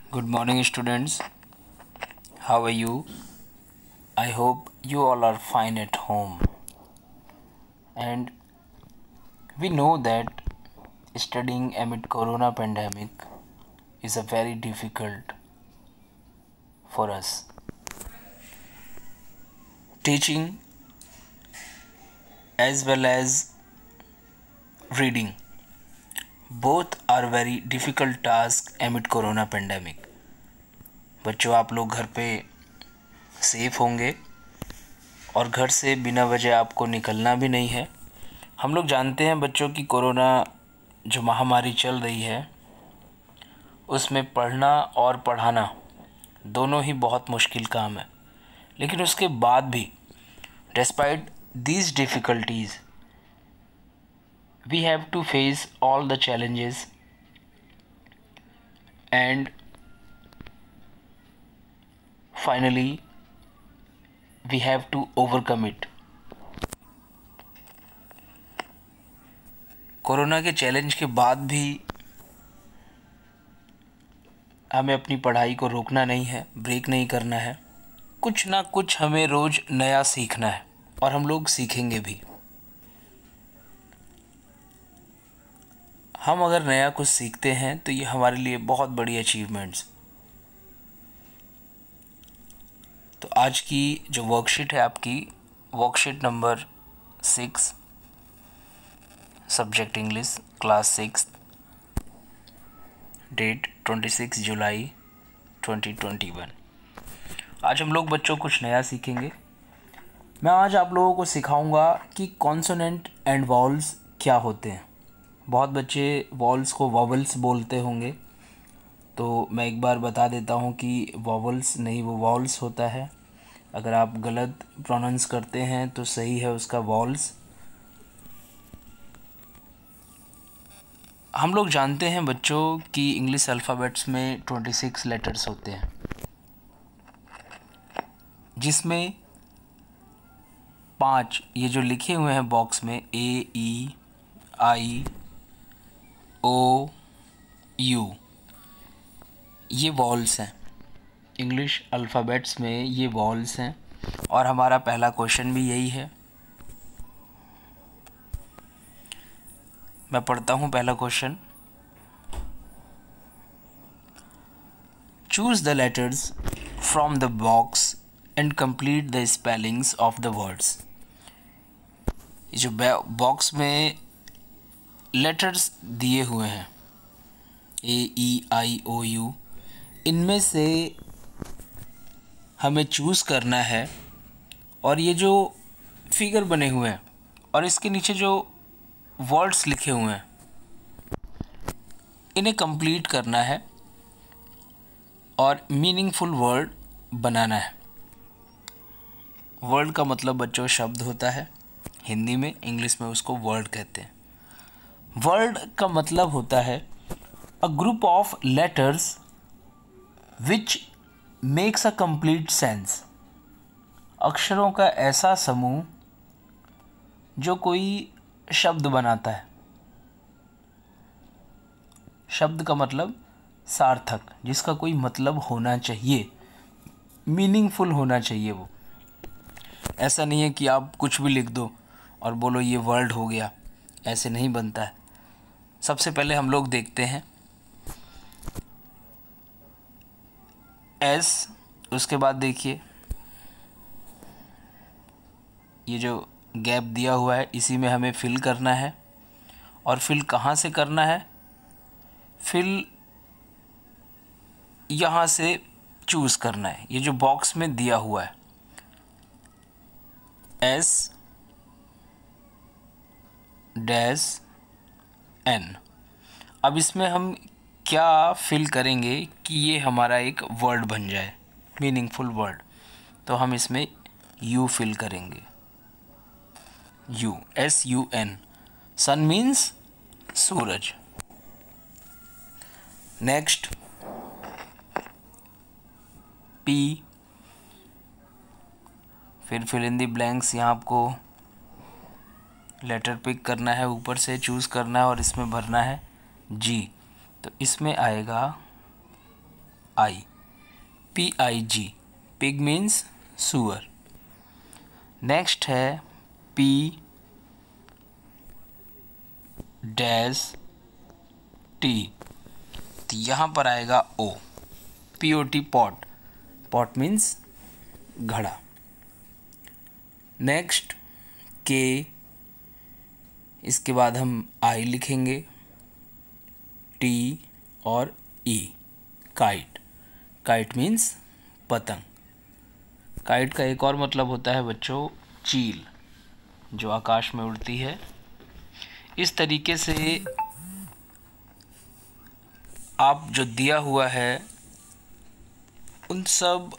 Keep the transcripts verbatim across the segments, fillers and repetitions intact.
Good morning, students. How are you? I hope you all are fine at home. And we know that studying amid corona pandemic is a very difficult for us. Teaching as well as reading both are very difficult tasks amid corona pandemic. बच्चों, आप लोग घर पे safe होंगे और घर से बिना वजह आपको निकलना भी नहीं है। हम लोग जानते हैं बच्चों की कोरोना जो महामारी चल रही है उसमें पढ़ना और पढ़ाना दोनों ही बहुत मुश्किल काम है, लेकिन उसके बाद भी despite these difficulties we have to face all the challenges and finally we have to overcome it. Corona के चैलेंज के बाद भी हमें अपनी पढ़ाई को रोकना नहीं है, ब्रेक नहीं करना है। कुछ ना कुछ हमें रोज़ नया सीखना है और हम लोग सीखेंगे भी। हम अगर नया कुछ सीखते हैं तो ये हमारे लिए बहुत बड़ी अचीवमेंट्स। तो आज की जो वर्कशीट है आपकी worksheet number six, subject English, class six, date twenty six July twenty twenty one. आज हम लोग बच्चों कुछ नया सीखेंगे। मैं आज आप लोगों को सिखाऊंगा कि कॉन्सोनेंट एंड वॉवल्स क्या होते हैं। बहुत बच्चे वॉवल्स को वॉवल्स बोलते होंगे, तो मैं एक बार बता देता हूँ कि वॉवल्स नहीं, वो वॉवल्स होता है। अगर आप गलत प्रोनाउंस करते हैं तो सही है उसका वॉवल्स। हम लोग जानते हैं बच्चों कि इंग्लिश अल्फ़ाबेट्स में ट्वेंटी सिक्स लेटर्स होते हैं, जिसमें पांच ये जो लिखे हुए हैं बॉक्स में A, E, I, O, U, ये वॉवल्स हैं। इंग्लिश अल्फ़ाबेट्स में ये वॉवल्स हैं और हमारा पहला क्वेश्चन भी यही है। मैं पढ़ता हूँ पहला question. Choose the letters from the box and complete the spellings of the words. ये जो बॉक्स में लेटर्स दिए हुए हैं ए, ई, आई, ओ, यू, इनमें से हमें चूज़ करना है और ये जो फिगर बने हुए हैं और इसके नीचे जो वर्ड्स लिखे हुए हैं इन्हें कंप्लीट करना है और मीनिंगफुल वर्ड बनाना है। वर्ड का मतलब बच्चों शब्द होता है हिंदी में, इंग्लिश में उसको वर्ड कहते हैं। वर्ड का मतलब होता है a group of letters which makes a complete sense. अक्षरों का ऐसा समूह जो कोई शब्द बनाता है। शब्द का मतलब सार्थक, जिसका कोई मतलब होना चाहिए, मीनिंगफुल होना चाहिए। वो ऐसा नहीं है कि आप कुछ भी लिख दो और बोलो ये वर्ड हो गया, ऐसे नहीं बनता है। सबसे पहले हम लोग देखते हैं एस, उसके बाद देखिए ये जो गैप दिया हुआ है इसी में हमें फिल करना है। और फिल कहाँ से करना है? फिल यहाँ से चूज़ करना है। ये जो बॉक्स में दिया हुआ है एस डैश एन। अब इसमें हम क्या फिल करेंगे कि ये हमारा एक वर्ड बन जाए, मीनिंगफुल वर्ड। तो हम इसमें यू फिल करेंगे। U, S U N. Sun means सूरज। नेक्स्ट पी, फिर फिल इन दी ब्लैंक्स। यहाँ आपको लेटर पिक करना है, ऊपर से चूज़ करना है और इसमें भरना है जी। तो इसमें आएगा I, P I G, pig means सुअर। नेक्स्ट है पी डैश टी, तो यहाँ पर आएगा O, P O T, pot, pot means घड़ा। नेक्स्ट के, इसके बाद हम आई लिखेंगे, टी और ई, काइट, काइट मीन्स पतंग। काइट का एक और मतलब होता है बच्चों चील, जो आकाश में उड़ती है। इस तरीके से आप जो दिया हुआ है उन सब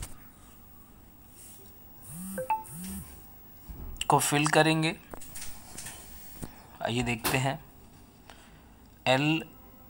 को फिल करेंगे। आइए देखते हैं। L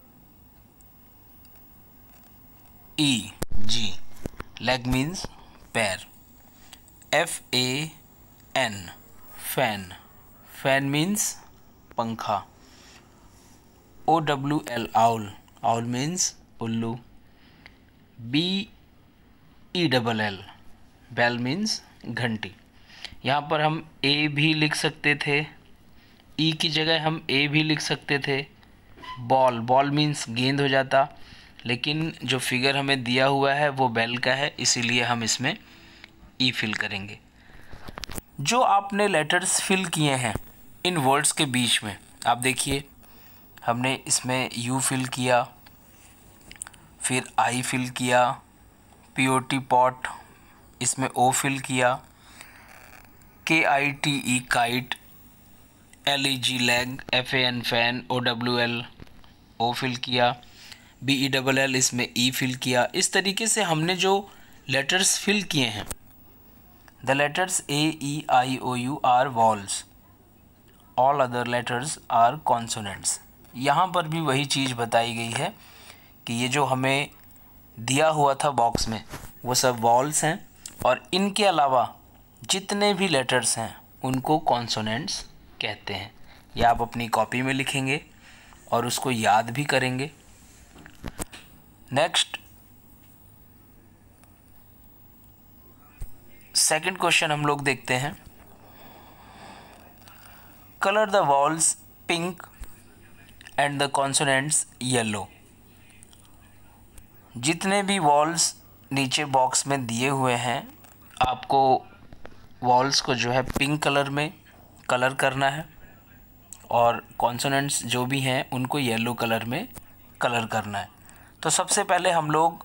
E G, leg means पैर। F A N, fan, fan means पंखा। O W L, owl, owl means उल्लू। B E double L, bell means घंटी। यहाँ पर हम ए भी लिख सकते थे, ई की जगह हम ए भी लिख सकते थे। बॉल, बॉल मीन्स गेंद हो जाता, लेकिन जो फिगर हमें दिया हुआ है वो बेल का है, इसीलिए हम इसमें ई फिल करेंगे। जो आपने लेटर्स फिल किए हैं इन वर्ड्स के बीच में, आप देखिए हमने इसमें यू फिल किया, फिर आई फिल किया, पी ओ टी पॉट, इसमें ओ फिल किया, K I T E kite, L E G leg, F A N fan, O W L O fill किया, बी ई डबल एल इसमें E fill किया। इस तरीके से हमने जो लेटर्स फिल किए हैं, the letters A E I O U are vowels, all other letters are consonants. यहाँ पर भी वही चीज़ बताई गई है कि ये जो हमें दिया हुआ था बॉक्स में वो सब वॉल्स हैं, और इनके अलावा जितने भी लेटर्स हैं उनको कॉन्सोनेंट्स कहते हैं। या आप अपनी कॉपी में लिखेंगे और उसको याद भी करेंगे। नेक्स्ट सेकंड क्वेश्चन हम लोग देखते हैं। Colour the vowels pink and the consonants yellow. जितने भी वॉल्स नीचे बॉक्स में दिए हुए हैं, आपको वॉल्स को जो है पिंक कलर में कलर करना है, और कॉन्सोनेंट्स जो भी हैं उनको येलो कलर में कलर करना है। तो सबसे पहले हम लोग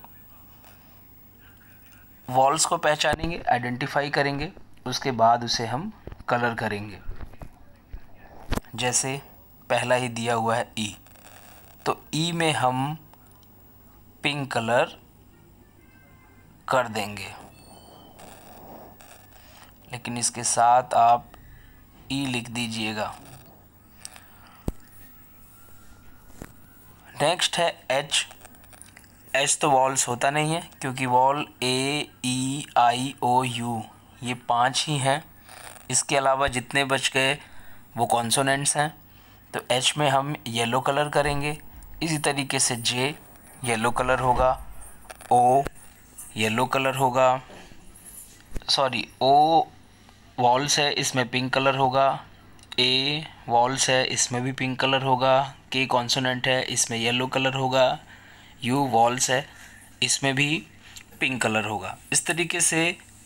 वॉल्स को पहचानेंगे, आइडेंटिफाई करेंगे, उसके बाद उसे हम कलर करेंगे। जैसे पहला ही दिया हुआ है ई, तो ई में हम पिंक कलर कर देंगे, लेकिन इसके साथ आप ई लिख दीजिएगा। नेक्स्ट है एच। एच तो वॉल्स होता नहीं है, क्योंकि wall A E I O U ये पांच ही हैं। इसके अलावा जितने बच गए वो कॉन्सोनेंट्स हैं, तो एच में हम येलो कलर करेंगे। इसी तरीके से जे येलो कलर होगा, ओ येलो कलर होगा, सॉरी ओ वॉल्स है इसमें पिंक कलर होगा, ए वॉल्स है इसमें भी पिंक कलर होगा, के कॉन्सोनेंट है इसमें येलो कलर होगा, यू वॉल्स है इसमें भी पिंक कलर होगा। इस तरीके से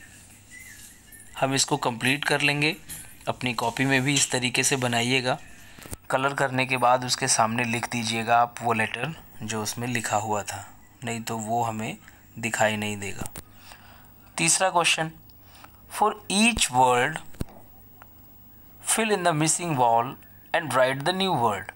हम इसको कंप्लीट कर लेंगे। अपनी कॉपी में भी इस तरीके से बनाइएगा। कलर करने के बाद उसके सामने लिख दीजिएगा आप वो लेटर जो उसमें लिखा हुआ था, नहीं तो वो हमें दिखाई नहीं देगा। तीसरा question, for each word fill in the missing vowel and write the new word.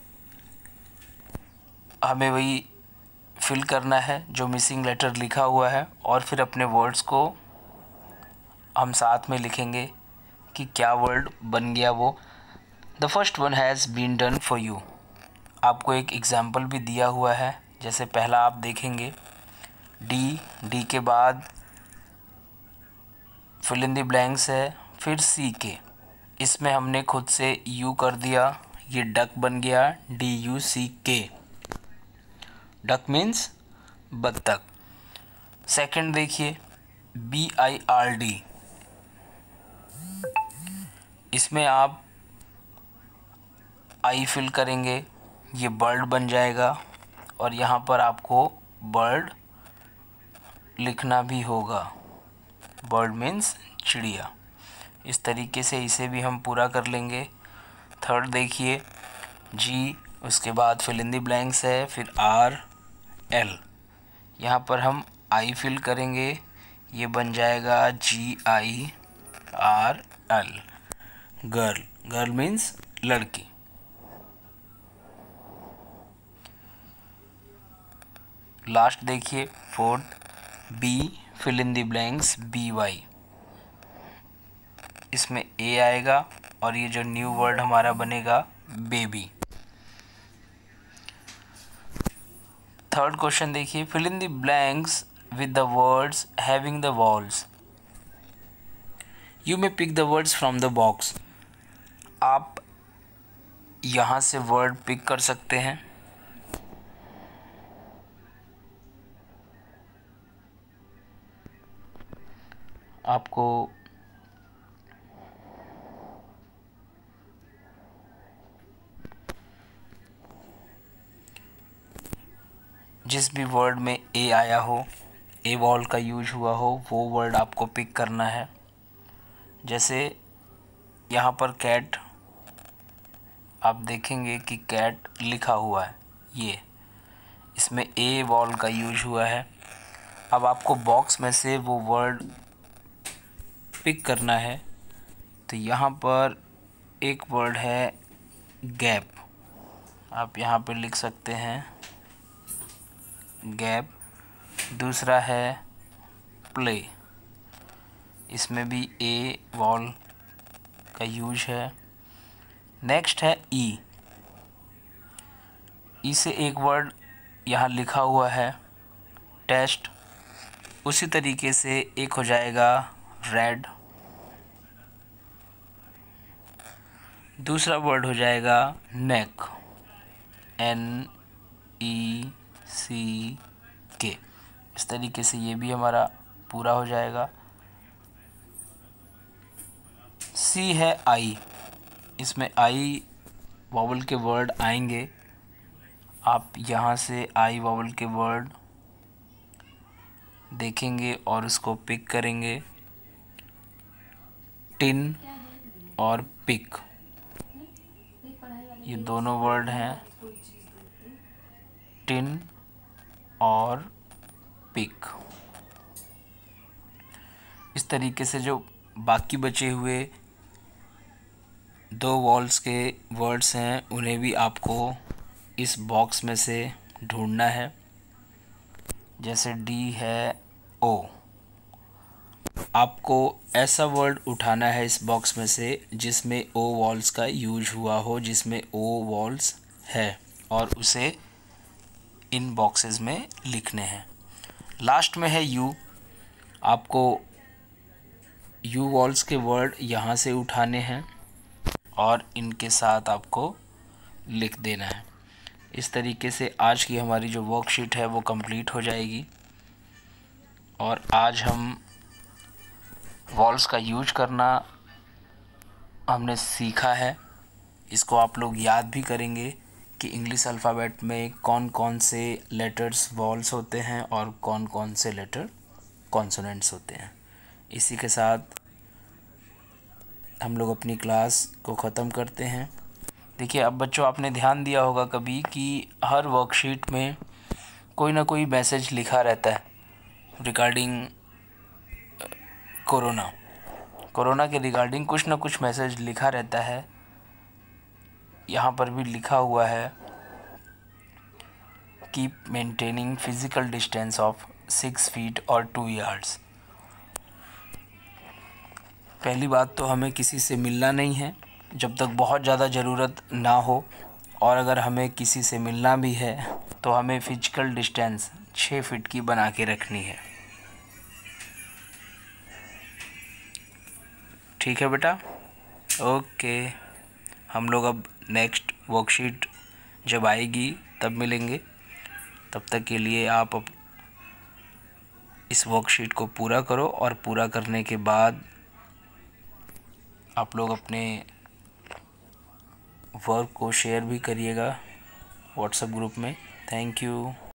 हमें वही फिल करना है जो मिसिंग लेटर लिखा हुआ है, और फिर अपने वर्ड्स को हम साथ में लिखेंगे कि क्या वर्ड बन गया वो। The first one has been done for you. आपको एक एग्जाम्पल भी दिया हुआ है। जैसे पहला आप देखेंगे डी, डी के बाद फिल इन द ब्लैंक्स है, फिर सी के, इसमें हमने खुद से यू कर दिया, ये डक बन गया, D U C K. Duck means बत्तख। सेकंड देखिए बी आई आर डी, इसमें आप आई फिल करेंगे, ये बर्ड बन जाएगा और यहाँ पर आपको बर्ड लिखना भी होगा। बर्ड मीन्स चिड़िया। इस तरीके से इसे भी हम पूरा कर लेंगे। थर्ड देखिए जी, उसके बाद फिल इन द ब्लैंक्स है, फिर आर एल, यहाँ पर हम आई फिल करेंगे, ये बन जाएगा G I R L, girl. Girl means लड़की। लास्ट देखिए fourth B, fill in the blanks B Y, इसमें ए आएगा और ये जो न्यू वर्ड हमारा बनेगा बेबी। थर्ड क्वेश्चन देखिए fill in the blanks with the words having the vowels, you may pick the words from the box. आप यहाँ से वर्ड पिक कर सकते हैं। आपको जिस भी वर्ड में ए आया हो, ए वॉल का यूज हुआ हो, वो वर्ड आपको पिक करना है। जैसे यहाँ पर कैट, आप देखेंगे कि कैट लिखा हुआ है, ये इसमें ए वॉल का यूज हुआ है। अब आपको बॉक्स में से वो वर्ड पिक करना है। तो यहाँ पर एक वर्ड है गैप, आप यहाँ पे लिख सकते हैं गैप। दूसरा है प्ले, इसमें भी ए वॉल का यूज है। नेक्स्ट है ई, ई से एक वर्ड यहाँ लिखा हुआ है टेस्ट, उसी तरीके से एक हो जाएगा रेड। दूसरा वर्ड हो जाएगा नेक, एन ई सी के। इस तरीके से ये भी हमारा पूरा हो जाएगा। सी है आई, इसमें आई वॉवल के वर्ड आएंगे। आप यहाँ से आई वॉवल के वर्ड देखेंगे और उसको पिक करेंगे। टिन और पिक, ये दोनों वर्ड हैं, टिन और पिक। इस तरीके से जो बाकी बचे हुए दो वॉल्स के वर्ड्स हैं उन्हें भी आपको इस बॉक्स में से ढूंढना है। जैसे डी है ओ, आपको ऐसा वर्ड उठाना है इस बॉक्स में से जिसमें ओ वॉल्स का यूज हुआ हो, जिसमें ओ वॉल्स है, और उसे इन बॉक्सेस में लिखने हैं। लास्ट में है यू, आपको यू वॉल्स के वर्ड यहाँ से उठाने हैं और इनके साथ आपको लिख देना है। इस तरीके से आज की हमारी जो वर्कशीट है वो कंप्लीट हो जाएगी। और आज हम वॉल्स का यूज करना हमने सीखा है। इसको आप लोग याद भी करेंगे कि इंग्लिश अल्फ़ाबेट में कौन कौन से लेटर्स वॉल्स होते हैं और कौन कौन से लेटर कॉन्सोनेंट्स होते हैं। इसी के साथ हम लोग अपनी क्लास को ख़त्म करते हैं। देखिए, अब बच्चों आपने ध्यान दिया होगा कभी कि हर वर्कशीट में कोई ना कोई मैसेज लिखा रहता है रिगार्डिंग कोरोना कोरोना के रिगार्डिंग कुछ ना कुछ मैसेज लिखा रहता है। यहाँ पर भी लिखा हुआ है keep maintaining physical distance of six feet और टू यार्ड्स। पहली बात तो हमें किसी से मिलना नहीं है जब तक बहुत ज़्यादा ज़रूरत ना हो, और अगर हमें किसी से मिलना भी है तो हमें फिजिकल डिस्टेंस छः फीट की बना के रखनी है। ठीक है बेटा, ओके। हम लोग अब नेक्स्ट वर्कशीट जब आएगी तब मिलेंगे। तब तक के लिए आप इस वर्कशीट को पूरा करो और पूरा करने के बाद आप लोग अपने वर्क को शेयर भी करिएगा व्हाट्सएप ग्रुप में। Thank you.